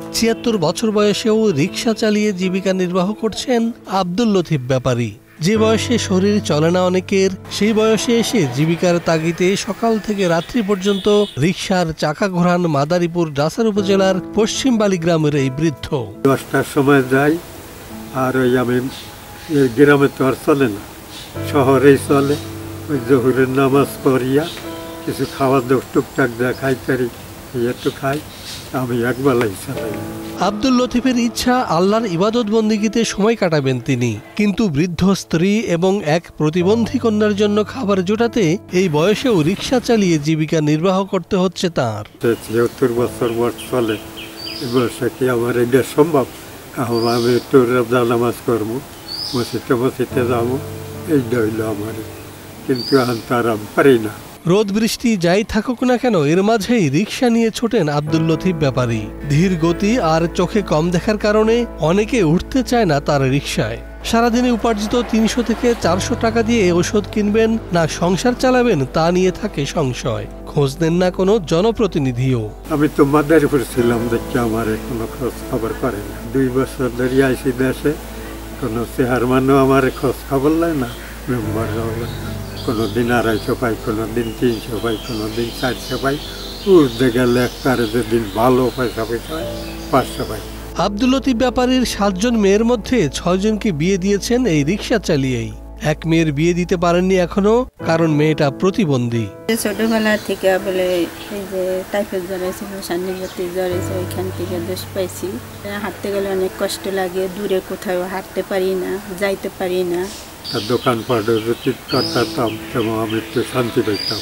৭৬ বছর বয়সেও রিকশা চালিয়ে জীবিকা নির্বাহ করছেন আব্দুল লতিফ ব্যাপারী। যে বয়সে শরীর চলে না অনেকের, সেই বয়সে এসে জীবিকার তাগিদে সকাল থেকে রাত্রি পর্যন্ত রিকশার চাকা ঘোরান মাদারীপুর ডাসার উপজেলার পশ্চিম বালিগ্রামের এই বৃদ্ধ। 10টার সময় যাই, আর ওই আমি গ্রামে তো আর চলে না, শহরেই চলে। ওই জোহরের নামাজ পড়িয়া কিছু খাওয়া দাওয়া টুকটাক যা খাইতারি একটু খাই, আমি একবেলাই চালাই। আব্দুল লতিফের ইচ্ছা আল্লাহর ইবাদত বন্দিগিতে সময় কাটাবেন তিনি, কিন্তু বৃদ্ধ স্ত্রী এবং এক প্রতিবন্ধী কন্যার জন্য খাবার জোটাতে এই বয়সেও রিকশা চালিয়ে জীবিকা নির্বাহ করতে হচ্ছে তার। ৭৬ বছর বয়স চলে, এই বয়সে কি আমার এটা সম্ভব? আমি একটু রোজা নামাজ করবো, মসজিদে যাবো, এইটা হইল আমার, কিন্তু আমি তার পারি না। রোদ বৃষ্টি যাই থাকুক না কেন, এর মাঝেই রিকশা নিয়ে ছোটেন আব্দুল লতিফ ব্যাপারী। ধীর গতি আর চোখে কম দেখার কারণে অনেকে উঠতে চায় না তার রিকশায়। সারাদিনে উপার্জিত ৩০০ থেকে ৪০০ টাকা দিয়ে ওষুধ কিনবেন না সংসার চালাবেন, তা নিয়ে থাকে সংশয়। খোঁজ দেন না কোনো জনপ্রতিনিধিও। আমি তো মাদারীপুর ছিলাম, দেখছি আমার কোনো খোঁজ খবর করে না। 2 বছর ধরে আইসি দেশে, কোনো চেয়ারম্যানও আমার খোঁজ খবর নেয় না, মেম্বার কোনোদিন 250 পাই, কোনোদিন 300 পাই, কোনোদিন 400 পাই, উঠতে গেলে একবারে যেদিন ভালো পয়সা হয় 500 পাই। আব্দুল লতিফ ব্যাপারীর 7 জন মেয়ের মধ্যে 6 জনকে বিয়ে দিয়েছেন এই রিকশা চালিয়েই। এক মেয়ের বিয়ে দিতে পারেননি এখনো, কারণ মেয়েটা প্রতিবন্ধী। ছোটবেলা থেকে বলে এই যে টাইফয়েড জ্বর হয়েছিল, সান্নিগতি জ্বর হয়েছে, ওইখান থেকে দোষ পাইছি। হাঁটতে গেলে অনেক কষ্ট লাগে, দূরে কোথাও হাঁটতে পারি না, যাইতে পারি না। দোকানপাটে যদি করতাম তেমন আমি একটু শান্তি পাইতাম।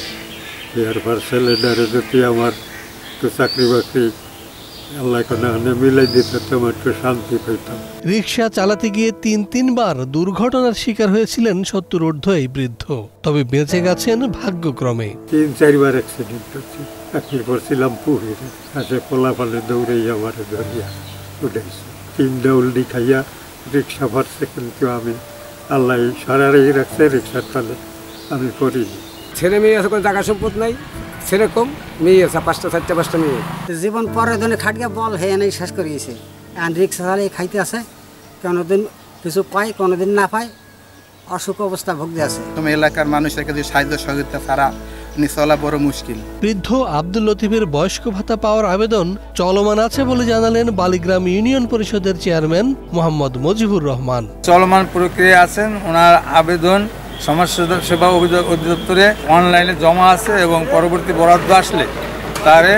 এরপর ছেলেটারে যদি আমার একটু চাকরি বাকরি আল্লাহ কোনো মিলাই দিত, তেমন একটু শান্তি পাইতাম। রিকশা চালাতে গিয়ে 3বার দুর্ঘটনার শিকার হয়েছিলেন 70 ঊর্ধ্ব এই বৃদ্ধ, তবে বেঁচে গেছেন ভাগ্যক্রমে। 3-4 বার অ্যাক্সিডেন্ট হচ্ছে। চাকরি করছিলাম পুকুরে, কাছে পোলাপালে দৌড়েই আমার ধরিয়া উঠেছে। 3 দৌড়ি খাইয়া রিক্সা ভরছে, কিন্তু আমি আল্লাহ সারাই রাখছে, রিক্সার তালে আমি করিনি। ছেলে মেয়ে আছে, কোনো টাকা সম্পদ নাই, সেরকম মেয়ে আছে 5টা মেয়ে। জীবন পরে ধরে খাটিয়া বল হয়ে নেই শেষ করে গেছে। আর রিক্সা চালিয়ে খাইতে আছে, কোনোদিন কিছু পাই, কোনোদিন না পাই, অসুখ অবস্থা ভুগতে আছে। তুমি এলাকার মানুষের কাছে সাহায্য সহযোগিতা ছাড়া চলা বড় মুশকিল। বৃদ্ধ আব্দুল লতিফের বয়স্ক ভাতা পাওয়ার আবেদন চলমান আছে বলে জানালেন বালিগ্রাম ইউনিয়ন পরিষদের চেয়ারম্যান মোহাম্মদ মজিবুর রহমান। চলমান প্রক্রিয়া আছেন, ওনার আবেদন সমাজ সেবা অধিদপ্তরে অনলাইনে জমা আছে এবং পরবর্তী বরাদ্দ আসলে তারে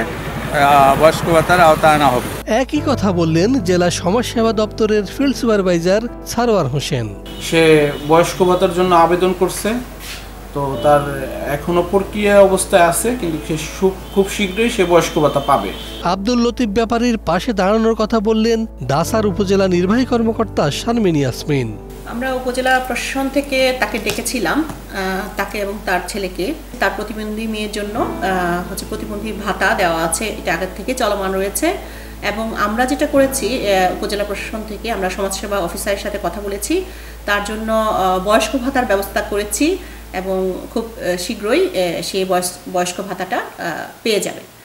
বয়স্ক ভাতার আওতায় আনা হবে। একই কথা বললেন জেলা সমাজসেবা দপ্তরের ফিল্ড সুপারভাইজার সারোয়ার হোসেন। সে বয়স্ক ভাতার জন্য আবেদন করছে, তো তার এখনো প্রক্রিয়া অবস্থায় আছে, কিন্তু খুব শীঘ্রই সে বয়স্ক ভাতা পাবে। আব্দুল লতিফ ব্যাপারীর পাশে দাঁড়ানোর কথা বললেন ডাসার উপজেলা নির্বাহী কর্মকর্তা শারমিনী ইয়াসমিন। আমরা উপজেলা প্রশাসন থেকে তাকে ডেকেছিলাম, তাকে এবং তার ছেলেকে। তার প্রতিবন্ধী মেয়ের জন্য প্রতিবন্ধী ভাতা দেওয়া আছে, এটা আগের থেকে চলমান রয়েছে। এবং আমরা যেটা করেছি, উপজেলা প্রশাসন থেকে আমরা সমাজসেবা অফিসারের সাথে কথা বলেছি, তার জন্য বয়স্ক ভাতার ব্যবস্থা করেছি এবং খুব শীঘ্রই সেই বয়স্ক ভাতাটা পেয়ে যাবে।